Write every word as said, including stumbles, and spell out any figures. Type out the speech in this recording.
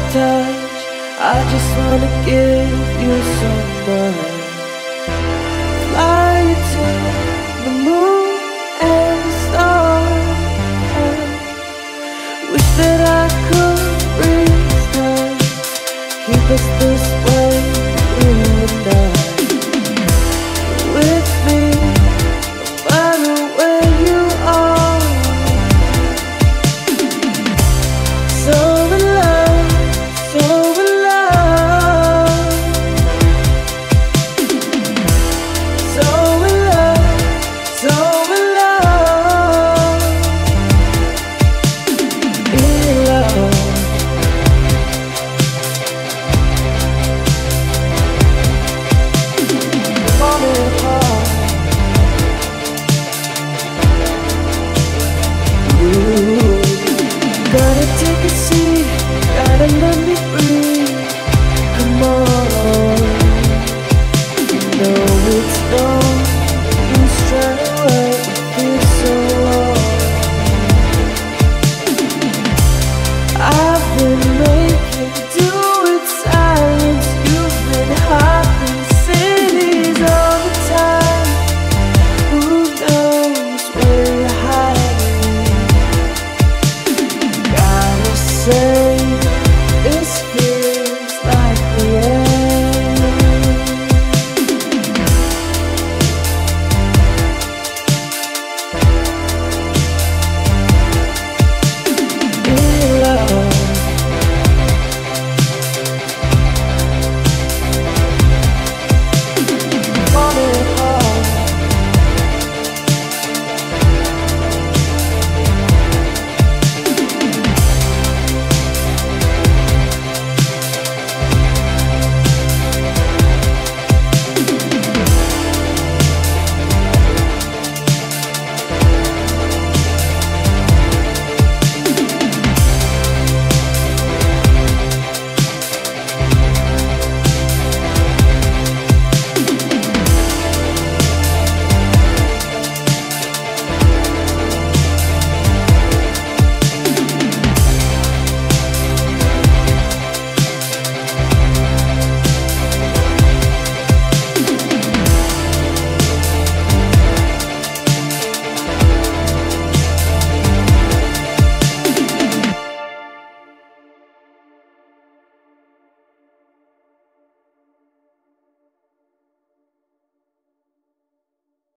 touch, I just wanna give you so much. Fly you to the moon and the stars. Wish that I could freeze time, keep us this way, you and I. With me, no matter where you are. So in love, so in love, so in love, so in love, in love. Falling apart. Ooh. Gotta take a seat, gotta let me breathe. Come on, you know it's no use trying to wait, feel so wrong. I've been making do with silence. You've been hopping cities all the time. Who knows where you're hiding? Gotta say